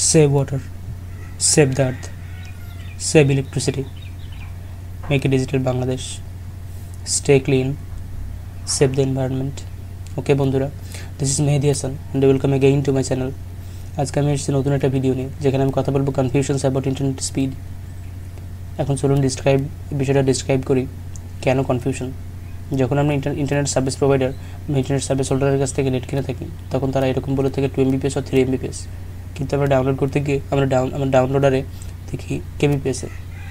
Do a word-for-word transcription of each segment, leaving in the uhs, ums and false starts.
Save water, save the earth, save electricity, make a digital Bangladesh, stay clean, save the environment. Okay বন্ধুরা, this is Mehdi Hassan and welcome again to my channel. আজকে আমি এসেছি নতুন একটা video নিয়ে, যেখানে আমি কথা বলবো কনফিউশনস অ্যাবাউট ইন্টারনেট স্পিড। এখন চলুন ডিসক্রাইব বিষয়টা ডিসক্রাইব করি কেন কনফিউশন। যখন আমরা ইন্টারনেট সার্ভিস প্রোভাইডার বা ইন্টারনেট সার্ভিস হোল্ডারের কাছ থেকে নেট কিনে থাকি, তখন তারা এরকম বলে থাকে টু এমবিপিএস আর থ্রি এমবিপিএস, কিন্তু আমরা ডাউনলোড করতে গিয়ে আমরা ডাউন আমরা ডাউনলোডারে দেখি কেবিপিএসে।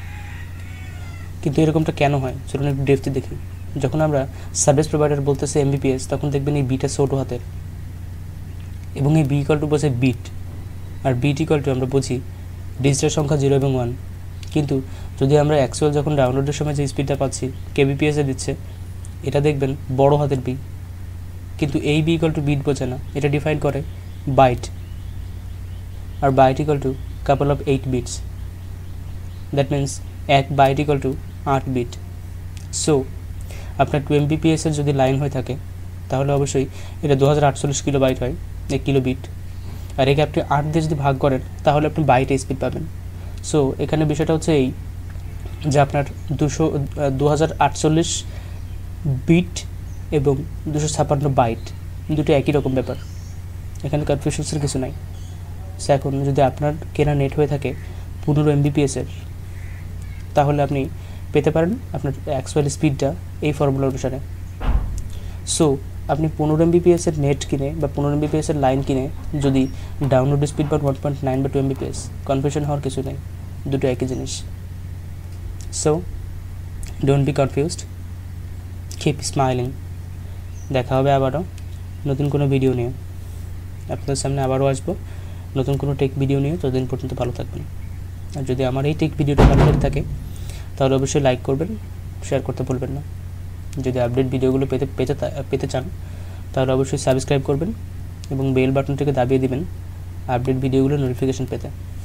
কিন্তু এরকমটা কেন হয় চলুন একটু ডেপথে দেখি। যখন আমরা সার্ভিস প্রোভাইডার বলতেছে এমবিপিএস, তখন দেখবেন এই বিটা ছোটো হাতের, এবং এই বি ইকুয়াল টু বোঝায় বিট, আর বিট ইকুয়াল টু আমরা বুঝি ডিজিটাল সংখ্যা জিরো এবং ওয়ান। কিন্তু যদি আমরা অ্যাকচুয়াল যখন ডাউনলোডের সময় যে স্পিডটা পাচ্ছি কেবিপিএসে দিচ্ছে, এটা দেখবেন বড় হাতের বি, কিন্তু এই বি ইকুয়াল টু বিট বোঝে না, এটা ডিফাইন করে বাইট, আর byte equal to couple of eight bits. That means এক বাইট ইকুয়াল টু আট বিট। সো আপনার টু এমবিপিএসের যদি লাইন হয়ে থাকে, তাহলে অবশ্যই এটা দু হাজার আটচল্লিশ কিলো বাইট হয়, এক কিলো বিট, আর একে আপনি আট দিয়ে যদি ভাগ করেন তাহলে আপনি বাইটে স্পিড পাবেন। সো এখানে বিষয়টা হচ্ছে এই যে আপনার দুশো দু হাজার আটচল্লিশ বিট এবং দুশো ছাপ্পান্ন বাইট দুটো একই রকম ব্যাপার, এখানে কনফিউশনসের কিছু নাই। সো এখন যদি আপনার কেনা নেট হয়ে থাকে পনেরো এমবিপিএসের, তাহলে আপনি পেতে পারেন আপনার অ্যাকচুয়াল স্পিডটা এই ফর্মুলা অনুসারে। সো আপনি পনেরো এমবিপিএসের নেট কিনে বা পনেরো এমবিপিএসের লাইন কিনে যদি ডাউনলোড স্পিড পান ওয়ান পয়েন্ট নাইন বা টু এমবিপিএস, কনফিউশন হওয়ার কিছু নেই, দুটো একই জিনিস। So don't be confused, keep smiling. দেখা হবে আবারও নতুন কোনো ভিডিও নিয়ে, আপনাদের সামনে আবারও আসবো নতুন কোনো টেক ভিডিও নিয়ে। ততদিন পর্যন্ত ভালো থাকবেন। আর যদি আমার এই টেক ভিডিওটা ভালো লেগে থাকে, তাহলে অবশ্যই লাইক করবেন, শেয়ার করতে ভুলবেন না। যদি আপডেট ভিডিওগুলো পেতে পেতে পেতে চান, তাহলে অবশ্যই সাবস্ক্রাইব করবেন এবং বেল বাটনটিকে দাবিয়ে দিবেন আপডেট ভিডিওগুলো নোটিফিকেশন পেতে।